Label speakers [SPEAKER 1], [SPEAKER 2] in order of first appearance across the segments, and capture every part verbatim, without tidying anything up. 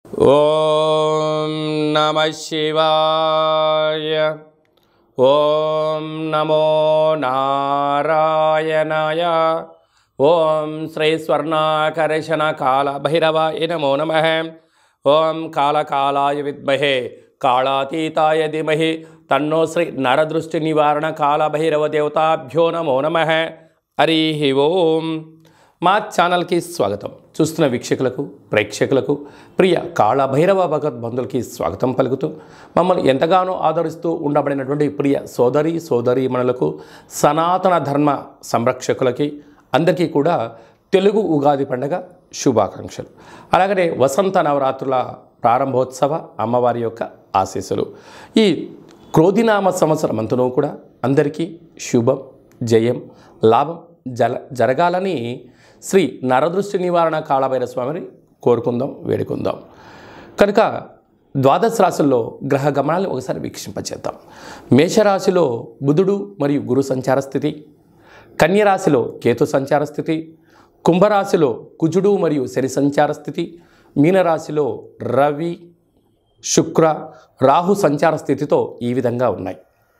[SPEAKER 1] ఓం నమః శివాయ. ఓం నమో నారాయణాయ. ఓం శ్రీ స్వర్ణాకర్షణ కాల భైరవాయ నమో నమః. ఓం కాళకాలాయ విద్మహే కాళాతీతాయ ధీమహి తన్నో శ్రీ నరదృష్టి నివారణ కాళభైరవ దేవతాభ్యో నమో నమః. హరి ఓం. మా ఛానల్కి స్వాగతం. చూస్తున్న వీక్షకులకు, ప్రేక్షకులకు, ప్రియ కాళభైరవ భగవద్బంధులకి స్వాగతం పలుకుతూ మమ్మల్ని ఎంతగానో ఆదరిస్తూ ఉండబడినటువంటి ప్రియ సోదరి సోదరీమణులకు, సనాతన ధర్మ సంరక్షకులకి అందరికీ కూడా తెలుగు ఉగాది పండుగ శుభాకాంక్షలు. అలాగనే వసంత నవరాత్రుల ప్రారంభోత్సవ అమ్మవారి యొక్క ఆశీస్సులు. ఈ క్రోధినామ సంవత్సరం అంతనూ కూడా అందరికీ శుభం, జయం, లాభం జల జరగాలని శ్రీ నరదృష్టి నివారణ కాళభైరవ స్వామిని కోరుకుందాం, వేడుకుందాం. కనుక ద్వాదశ రాశుల్లో గ్రహ గమనాలను ఒకసారి వీక్షింపచేద్దాం. మేషరాశిలో బుధుడు మరియు గురు సంచార స్థితి, కన్యరాశిలో కేతు సంచార స్థితి, కుంభరాశిలో కుజుడు మరియు శని సంచార స్థితి, మీనరాశిలో రవి శుక్ర రాహు సంచార స్థితితో ఈ విధంగా ఉన్నాయి.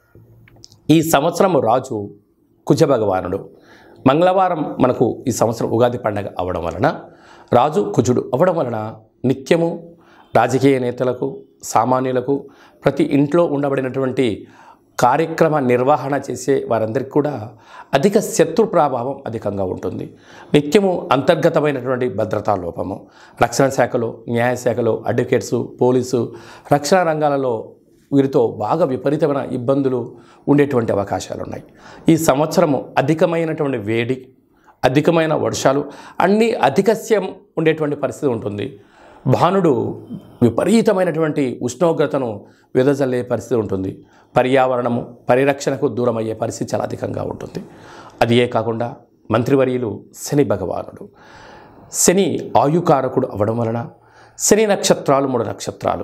[SPEAKER 1] ఈ సంవత్సరం రాజు కుజ భగవానుడు. మంగళవారం మనకు ఈ సంవత్సరం ఉగాది పండగ అవ్వడం వలన, రాజు కుజుడు అవ్వడం వలన నిత్యము రాజకీయ నేతలకు, సామాన్యులకు, ప్రతి ఇంట్లో ఉండబడినటువంటి కార్యక్రమ నిర్వహణ చేసే వారందరికీ కూడా అధిక శత్రు ప్రభావం అధికంగా ఉంటుంది. నిత్యము అంతర్గతమైనటువంటి భద్రతా లోపము, రక్షణ శాఖలో, న్యాయశాఖలో, అడ్వకేట్సు, పోలీసు, రక్షణ రంగాలలో వీరితో బాగా విపరీతమైన ఇబ్బందులు ఉండేటువంటి అవకాశాలు ఉన్నాయి. ఈ సంవత్సరము అధికమైనటువంటి వేడి, అధికమైన వర్షాలు, అన్నీ అధికస్యం ఉండేటువంటి పరిస్థితి ఉంటుంది. భానుడు విపరీతమైనటువంటి ఉష్ణోగ్రతను వెదజల్లే పరిస్థితి ఉంటుంది. పర్యావరణము పరిరక్షణకు దూరం అయ్యే పరిస్థితి చాలా అధికంగా ఉంటుంది. అది ఏ కాకుండా మంత్రివర్యులు శని భగవానుడు. శని ఆయుకారకుడు అవ్వడం వలన శని నక్షత్రాలు మూడు నక్షత్రాలు,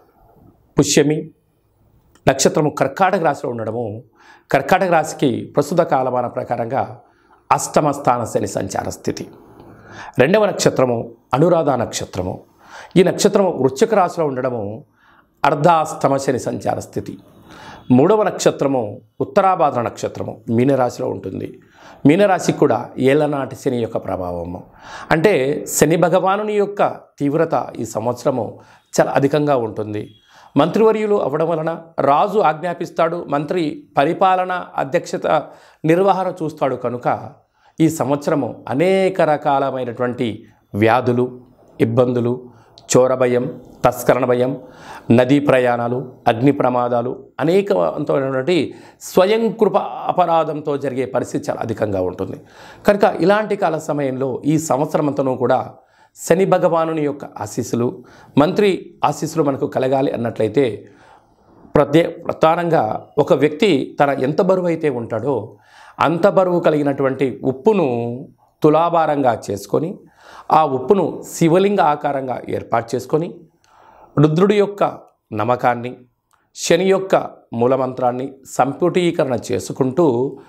[SPEAKER 1] పుష్యమి నక్షత్రము కర్కాటక రాశిలో ఉండడము, కర్కాటక రాశికి ప్రస్తుత కాలమాన ప్రకారంగా అష్టమ స్థాన శని సంచార స్థితి. రెండవ నక్షత్రము అనురాధ నక్షత్రము. ఈ నక్షత్రము వృశ్చిక రాశిలో ఉండడము అర్ధాస్తమ శని సంచార స్థితి. మూడవ నక్షత్రము ఉత్తరాభాద్ర నక్షత్రము మీనరాశిలో ఉంటుంది. మీనరాశికి కూడా ఏళ్ళనాటి శని యొక్క ప్రభావము. అంటే శని భగవానుని యొక్క తీవ్రత ఈ సంవత్సరము చాలా అధికంగా ఉంటుంది. మంత్రివర్యులు అవ్వడం వలన రాజు ఆజ్ఞాపిస్తాడు, మంత్రి పరిపాలన అధ్యక్షత నిర్వహణ చూస్తాడు. కనుక ఈ సంవత్సరము అనేక రకాలమైనటువంటి వ్యాధులు, ఇబ్బందులు, చోర భయం, తస్కరణ భయం, నదీ ప్రయాణాలు, అగ్ని ప్రమాదాలు, అనేకమైనటువంటి స్వయం కృప అపరాధంతో జరిగే పరిస్థితి చాలా అధికంగా ఉంటుంది. కనుక ఇలాంటి కాల సమయంలో ఈ సంవత్సరం అంతనూ కూడా శని భగవానుని యొక్క ఆశీస్సులు, మంత్రి ఆశీస్సులు మనకు కలగాలి అన్నట్లయితే ప్రత్యే ప్రధానంగా ఒక వ్యక్తి తన ఎంత బరువు అయితే ఉంటాడో అంత బరువు కలిగినటువంటి ఉప్పును తులాభారంగా చేసుకొని, ఆ ఉప్పును శివలింగ ఆకారంగా ఏర్పాటు చేసుకొని, రుద్రుడి యొక్క నమ్మకాన్ని, శని యొక్క మూలమంత్రాన్ని సంపుటీకరణ చేసుకుంటూ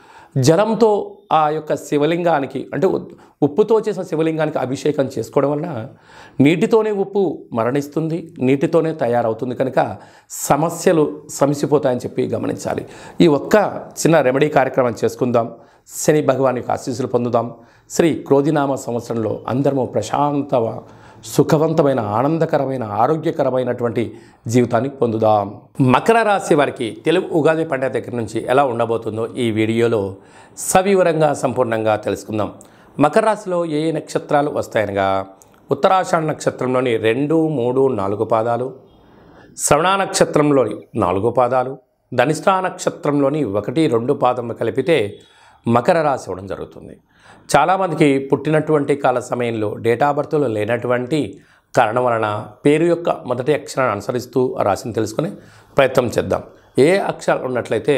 [SPEAKER 1] జలంతో ఆ యొక్క శివలింగానికి, అంటే ఉప్పుతో చేసిన శివలింగానికి అభిషేకం చేసుకోవడం వలన నీటితోనే ఉప్పు మరణిస్తుంది, నీటితోనే తయారవుతుంది. కనుక సమస్యలు సమసిపోతాయని చెప్పి గమనించాలి. ఈ ఒక్క చిన్న రెమెడీ కార్యక్రమం చేసుకుందాం. శని భగవాన్ యొక్క ఆశీస్సులు పొందుదాం. శ్రీ క్రోధినామ సంవత్సరంలో అందరము ప్రశాంత, సుఖవంతమైన, ఆనందకరమైన, ఆరోగ్యకరమైనటువంటి జీవితాన్ని పొందుదాం. మకర రాశి వారికి తెలుగు ఉగాది పండుగ దగ్గర నుంచి ఎలా ఉండబోతుందో ఈ వీడియోలో సవివరంగా సంపూర్ణంగా తెలుసుకుందాం. మకర రాశిలో ఏ ఏ నక్షత్రాలు వస్తాయనగా, ఉత్తరాషాఢ నక్షత్రంలోని రెండు, మూడు, నాలుగు పాదాలు, శ్రవణ నక్షత్రంలోని నాలుగు పాదాలు, ధనిష్ఠా నక్షత్రంలోని ఒకటి, రెండు పాదములు కలిపితే మకర రాశి ఇవ్వడం జరుగుతుంది. చాలామందికి పుట్టినటువంటి కాల సమయంలో డేటా బర్త్లో లేనటువంటి కారణం వలన పేరు యొక్క మొదటి అక్షరాన్ని అనుసరిస్తూ ఆ రాశిని తెలుసుకునే ప్రయత్నం చేద్దాం. ఏ అక్షరాలు ఉన్నట్లయితే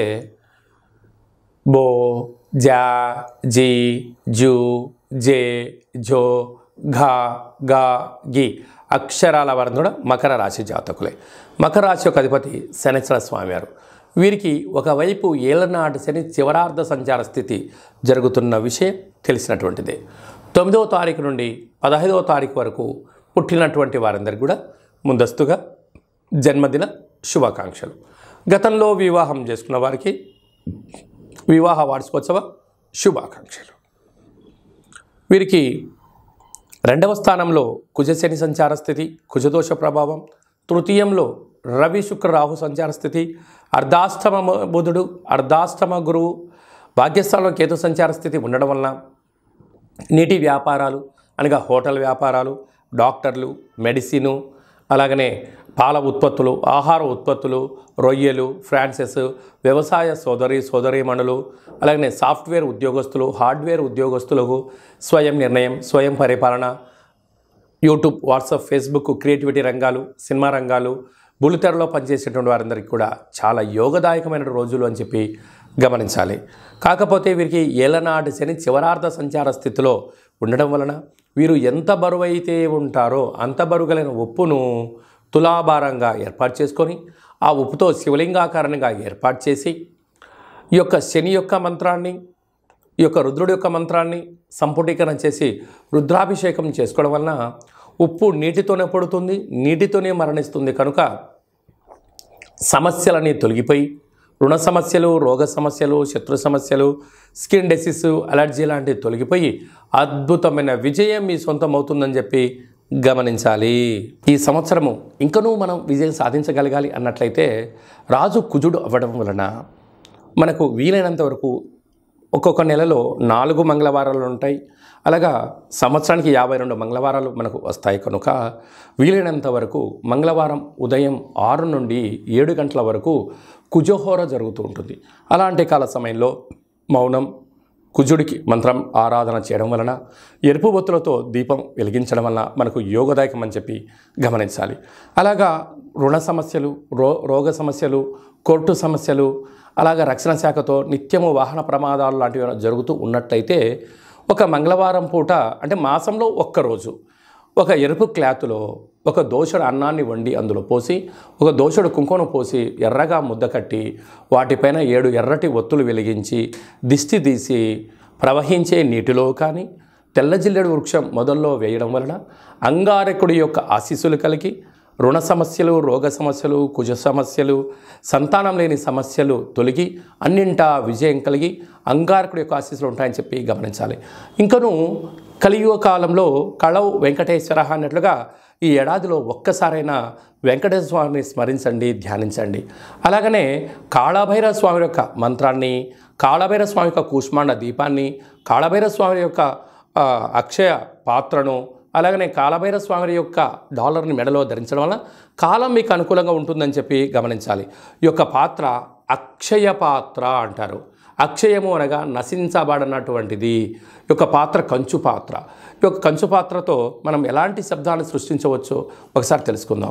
[SPEAKER 1] బో, జా, జీ, జూ, జే, జో, ఘా, గా, గి అక్షరాల వారు కూడా మకర రాశి జాతకులే. మకర రాశి యొక్క అధిపతి శనేశ్వర స్వామివారు. వీరికి ఒకవైపు ఏళ్ళనాటి శని చివరార్ధ సంచార స్థితి జరుగుతున్న విషయం తెలిసినటువంటిదే. తొమ్మిదవ తారీఖు నుండి పదహైదవ తారీఖు వరకు పుట్టినటువంటి వారందరికీ కూడా ముందస్తుగా జన్మదిన శుభాకాంక్షలు. గతంలో వివాహం చేసుకున్న వారికి వివాహ వార్షికోత్సవ శుభాకాంక్షలు. వీరికి రెండవ స్థానంలో కుజశని సంచార స్థితి, కుజదోష ప్రభావం. తృతీయంలో రవి శుక్ర రాహు సంచార స్థితి, అర్ధాష్టమ బుధుడు, అర్ధాష్టమ గురువు, భాగ్యస్థానంలో కేతు సంచార స్థితి ఉండడం వలన నీటి వ్యాపారాలు అనగా హోటల్ వ్యాపారాలు, డాక్టర్లు, మెడిసిను, అలాగనే పాల ఉత్పత్తులు, ఆహార ఉత్పత్తులు, రొయ్యలు, ఫ్రాన్సెస్, వ్యవసాయ సోదరి సోదరీమణులు, అలాగనే సాఫ్ట్వేర్ ఉద్యోగస్తులు, హార్డ్వేర్ ఉద్యోగస్తులకు స్వయం నిర్ణయం, స్వయం పరిపాలన, యూట్యూబ్, వాట్సాప్, ఫేస్బుక్, క్రియేటివిటీ రంగాలు, సినిమా రంగాలు, బుల్లితెరలో పనిచేసేటువంటి వారందరికీ కూడా చాలా యోగదాయకమైన రోజులు అని చెప్పి గమనించాలి. కాకపోతే వీరికి ఏలనాటి శని చివరార్ధ సంచార స్థితిలో ఉండడం వలన వీరు ఎంత బరువు అయితే ఉంటారో అంత బరువుగలైన ఉప్పును తులాభారంగా ఏర్పాటు చేసుకొని ఆ ఉప్పుతో శివలింగాకారంగా ఏర్పాటు చేసి ఈ యొక్క శని యొక్క మంత్రాన్ని, ఈ యొక్క రుద్రుడి యొక్క మంత్రాన్ని సంపుటీకరణ చేసి రుద్రాభిషేకం చేసుకోవడం వలన ఉప్పు నీటితోనే పడుతుంది, నీటితోనే మరణిస్తుంది. కనుక సమస్యలన్నీ తొలగిపోయి రుణ సమస్యలు, రోగ సమస్యలు, శత్రు సమస్యలు, స్కిన్ డిసీజ్, అలర్జీ లాంటివి తొలగిపోయి అద్భుతమైన విజయం మీ సొంతం అవుతుందని చెప్పి గమనించాలి. ఈ సంవత్సరము ఇంకనూ మనం విజయం సాధించగలగాలి అన్నట్లయితే రాజు కుజుడు అవ్వడం వలన మనకు వీలైనంత వరకు ఒక్కొక్క నెలలో నాలుగు మంగళవారాలు ఉంటాయి. అలాగా సంవత్సరానికి యాభై రెండు మంగళవారాలు మనకు వస్తాయి. కనుక వీలైనంత వరకు మంగళవారం ఉదయం ఆరు నుండి ఏడు గంటల వరకు కుజహోర జరుగుతూ ఉంటుంది. అలాంటి కాల సమయంలో మౌనం, కుజుడికి మంత్రం ఆరాధన చేయడం వలన, ఎరుపు బొత్తులతో దీపం వెలిగించడం వలన మనకు యోగదాయకం అని చెప్పి గమనించాలి. అలాగా రుణ సమస్యలు, రో రోగ సమస్యలు, కోర్టు సమస్యలు, అలాగా రక్షణ శాఖతో నిత్యము వాహన ప్రమాదాలు లాంటివి జరుగుతూ ఉన్నట్టయితే ఒక మంగళవారం పూట అంటే మాసంలో ఒక్కరోజు ఒక ఎరుపు క్లాతులో ఒక దోషుడు అన్నాన్ని వండి అందులో పోసి, ఒక దోషుడు కుంకుమ పోసి ఎర్రగా ముద్ద కట్టి వాటిపైన ఏడు ఎర్రటి ఒత్తులు వెలిగించి దిష్టి తీసి ప్రవహించే నీటిలో కానీ తెల్ల జిల్లెడు వృక్షం మొదల్లో వేయడం వలన అంగారకుడి యొక్క ఆశీస్సులు కలిగి రుణ సమస్యలు, రోగ సమస్యలు, కుజ సమస్యలు, సంతానం లేని సమస్యలు తొలగి అన్నింటా విజయం కలిగి అంగారకుడి యొక్క ఆశీస్సులు ఉంటాయని చెప్పి గమనించాలి. ఇంకనూ కలియుగ కాలంలో కళవు వెంకటేశ్వర అన్నట్లుగా ఈ ఏడాదిలో ఒక్కసారైనా వెంకటేశ్వర స్వామిని స్మరించండి, ధ్యానించండి. అలాగనే కాళభైరవ స్వామి యొక్క మంత్రాన్ని, కాళభైరవ స్వామి యొక్క కూష్మాండ దీపాన్ని, కాళభైరవ స్వామి యొక్క అక్షయ పాత్రను, అలాగనే కాళభైరవ స్వామి యొక్క డాలర్ని మెడలో ధరించడం వల్ల కాలం మీకు అనుకూలంగా ఉంటుందని చెప్పి గమనించాలి. ఈ యొక్క పాత్ర అక్షయ పాత్ర అంటారు. అక్షయము అనగా నశించబడినటువంటిది. ఈ యొక్క పాత్ర కంచు పాత్ర. ఈ యొక్క కంచు పాత్రతో మనం ఎలాంటి శబ్దాన్ని సృష్టించవచ్చో ఒకసారి తెలుసుకుందాం.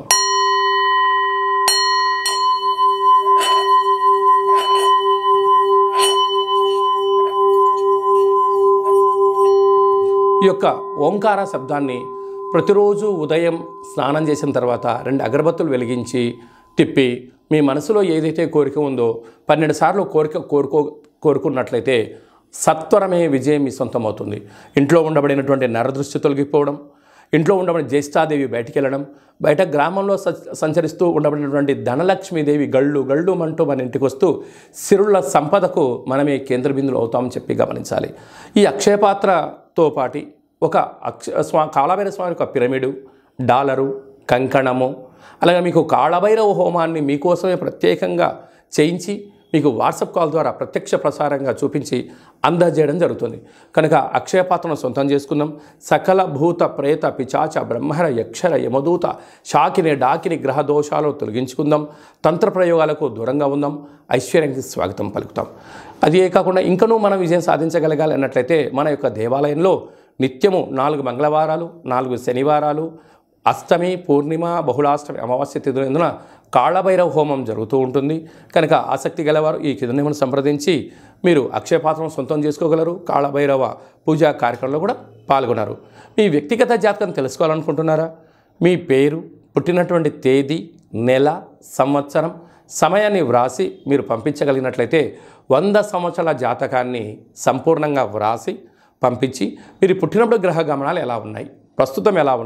[SPEAKER 1] ఈ యొక్క ఓంకార శబ్దాన్ని ప్రతిరోజు ఉదయం స్నానం చేసిన తర్వాత రెండు అగరబత్తులు వెలిగించి తిప్పి మీ మనసులో ఏదైతే కోరిక ఉందో పన్నెండు సార్లు కోరిక కోరుకో కోరుకున్నట్లయితే సత్వరమే విజయం మీ సొంతం అవుతుంది. ఇంట్లో ఉండబడినటువంటి నరదృష్టి తొలగిపోవడం, ఇంట్లో ఉండబడిన జ్యేష్ఠాదేవి బయటికి వెళ్ళడం, బయట గ్రామంలో సంచరిస్తూ ఉండబడినటువంటి ధనలక్ష్మీదేవి గళ్ళు గళ్ళు అంటూ మన ఇంటికి వస్తూ సిరుల సంపదకు మనమే కేంద్ర బిందువులు అవుతామని చెప్పి గమనించాలి. ఈ అక్షయపాత్రతో పాటి ఒక అక్ష స్వా కాళభైరవ స్వామి యొక్క పిరమిడు, డాలరు, కంకణము, అలాగే మీకు కాళభైరవ హోమాన్ని మీకోసమే ప్రత్యేకంగా చేయించి మీకు వాట్సాప్ కాల్ ద్వారా ప్రత్యక్ష ప్రసారంగా చూపించి అందజేయడం జరుగుతుంది. కనుక అక్షయపాత్రను సొంతం చేసుకుందాం. సకల భూత ప్రేత పిచాచ బ్రహ్మర యక్షర యమదూత శాకిని డాకిని గ్రహ దోషాలు తొలగించుకుందాం. తంత్ర ప్రయోగాలకు దూరంగా ఉందాం. ఐశ్వర్యానికి స్వాగతం పలుకుతాం. అదే కాకుండా ఇంకనూ మనం విజయం సాధించగలగాలి అన్నట్లయితే మన యొక్క దేవాలయంలో నిత్యము నాలుగు మంగళవారాలు, నాలుగు శనివారాలు, అష్టమి, పూర్ణిమ, బహుళాష్టమి, అమావాస్య తిథులందున కాళభైరవ హోమం జరుగుతూ ఉంటుంది. కనుక ఆసక్తి గలవారు ఈ కిందనేమను సంప్రదించి మీరు అక్షయపాత్రను సొంతం చేసుకోగలరు. కాళభైరవ పూజా కార్యక్రమంలో కూడా పాల్గొన్నారు. మీ వ్యక్తిగత జాతకం తెలుసుకోవాలనుకుంటున్నారా? మీ పేరు, పుట్టినటువంటి తేదీ, నెల, సంవత్సరం, సమయాన్ని వ్రాసి మీరు పంపించగలిగినట్లయితే వంద సంవత్సరాల జాతకాన్ని సంపూర్ణంగా వ్రాసి పంపించి మీరు పుట్టినప్పుడు గ్రహ గమనాలు ఎలా ఉన్నాయి, ప్రస్తుతం ఎలా ఉన్నాయి,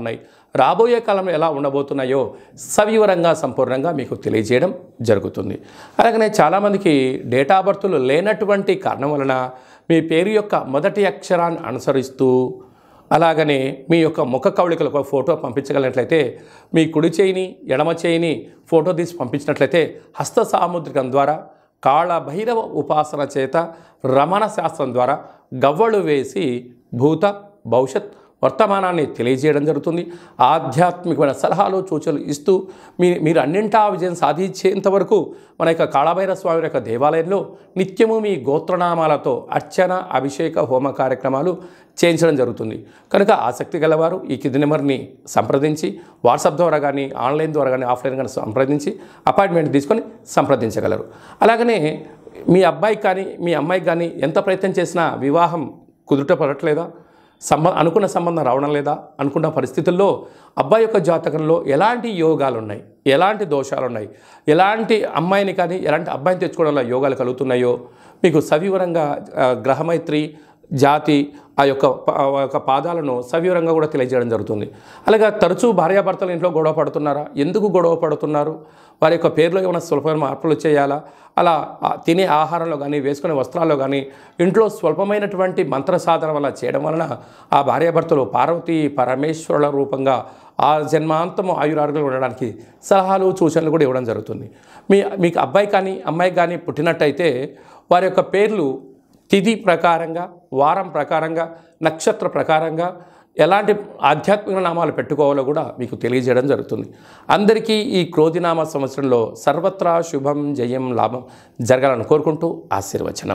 [SPEAKER 1] రాబోయే కాలంలో ఎలా ఉండబోతున్నాయో సవివరంగా సంపూర్ణంగా మీకు తెలియజేయడం జరుగుతుంది. అలాగనే చాలామందికి డేటా బర్త్లు లేనటువంటి కారణం వలన మీ పేరు యొక్క మొదటి అక్షరాన్ని అనుసరిస్తూ అలాగనే మీ యొక్క ముఖ కవళికలకు ఒక ఫోటో పంపించగలిగినట్లయితే మీ కుడి చేయిని ఎడమ చేయిని ఫోటో తీసి పంపించినట్లయితే హస్త సాముద్రికం ద్వారా కాళ భైరవ ఉపాసన చేత రమణ శాస్త్రం ద్వారా గవ్వలు వేసి భూత భవిష్యత్ వర్తమానాన్ని తెలియజేయడం జరుగుతుంది. ఆధ్యాత్మికమైన సలహాలు సూచనలు ఇస్తూ మీ మీరు అన్నింటా విజయం సాధించేంత వరకు మన యొక్క కాళభైరవ స్వామి యొక్క దేవాలయంలో నిత్యము మీ గోత్రనామాలతో అర్చన అభిషేక హోమ కార్యక్రమాలు చేయించడం జరుగుతుంది. కనుక ఆసక్తి గలవారు ఈ కింది నెంబర్ని సంప్రదించి వాట్సాప్ ద్వారా కానీ ఆన్లైన్ ద్వారా కానీ ఆఫ్లైన్ కానీ సంప్రదించి అపాయింట్మెంట్ తీసుకొని సంప్రదించగలరు. అలాగనే మీ అబ్బాయికి కానీ మీ అమ్మాయికి కానీ ఎంత ప్రయత్నం చేసినా వివాహం కుదుట పడట్లేదా, సంబ అనుకున్న సంబంధం రావడం లేదా అనుకున్న పరిస్థితుల్లో అబ్బాయి యొక్క జాతకంలో ఎలాంటి యోగాలు ఉన్నాయి, ఎలాంటి దోషాలు ఉన్నాయి, ఎలాంటి అమ్మాయిని కానీ ఎలాంటి అబ్బాయిని తెచ్చుకోవడంలో యోగాలు కలుగుతున్నాయో మీకు సవివరంగా గ్రహమైత్రి జాతి ఆ యొక్క యొక్క పాదాలను సవివరంగా కూడా తెలియజేయడం జరుగుతుంది. అలాగే తరచూ భార్యాభర్తలు ఇంట్లో గొడవ పడుతున్నారా, ఎందుకు గొడవ పడుతున్నారు, వారి యొక్క పేర్లో ఏమైనా స్వల్పమైన మార్పులు చేయాలా, అలా తినే ఆహారంలో కానీ వేసుకునే వస్త్రాల్లో కానీ ఇంట్లో స్వల్పమైనటువంటి మంత్ర సాధన వల్ల చేయడం వలన ఆ భార్యాభర్తలు పార్వతీ పరమేశ్వరుల రూపంగా ఆ జన్మాంతము ఆయురారోగ్యాలు ఉండడానికి సలహాలు సూచనలు కూడా ఇవ్వడం జరుగుతుంది. మీ మీకు అబ్బాయి కానీ అమ్మాయి కానీ పుట్టినట్టయితే వారి యొక్క పేర్లు తిథి ప్రకారంగా వారం ప్రకారంగా నక్షత్ర ప్రకారంగా ఎలాంటి ఆధ్యాత్మిక నామాలు పెట్టుకోవాలో కూడా మీకు తెలియజేయడం జరుగుతుంది. అందరికీ ఈ క్రోధినామ సంవత్సరంలో సర్వత్రా శుభం జయం లాభం జరగాలని కోరుకుంటూ ఆశీర్వచనం.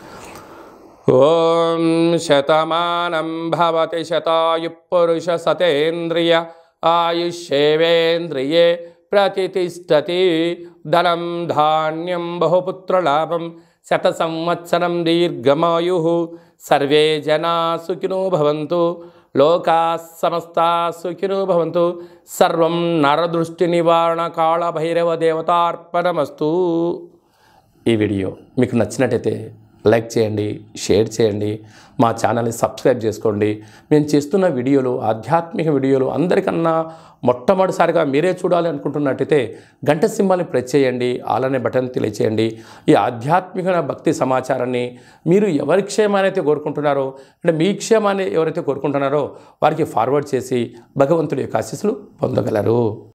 [SPEAKER 1] ఓం శతమానం భవతి శతాయు పురుష సతేంద్రియ ఆయుష్యేవేంద్రియే ప్రతిష్టతి ధనం ధాన్యం బహుపుత్రలాభం శత సంవత్సరం దీర్ఘమాయు సర్వే జనా సుఖినో భవంతు లోకా సమస్తా సుఖినో భవంతు సర్వం నరదృష్టి నివారణ కాళ భైరవ దేవతార్పణమస్తు. ఈ వీడియో మీకు నచ్చినట్టయితే లైక్ చేయండి, షేర్ చేయండి, మా ఛానల్ని సబ్స్క్రైబ్ చేసుకోండి. మేము చేస్తున్న వీడియోలు ఆధ్యాత్మిక వీడియోలు అందరికన్నా మొట్టమొదటిసారిగా మీరే చూడాలి అనుకుంటున్నట్టయితే గంట సింబల్ని ప్రెస్ చేయండి, ఆలనే బటన్ తెలియచేయండి. ఈ ఆధ్యాత్మిక భక్తి సమాచారాన్ని మీరు ఎవరి క్షేమాన్ని అయితే కోరుకుంటున్నారో అంటే మీ క్షేమాన్ని ఎవరైతే కోరుకుంటున్నారో వారికి ఫార్వర్డ్ చేసి భగవంతుడి యొక్క ఆశీస్సులు పొందగలరు.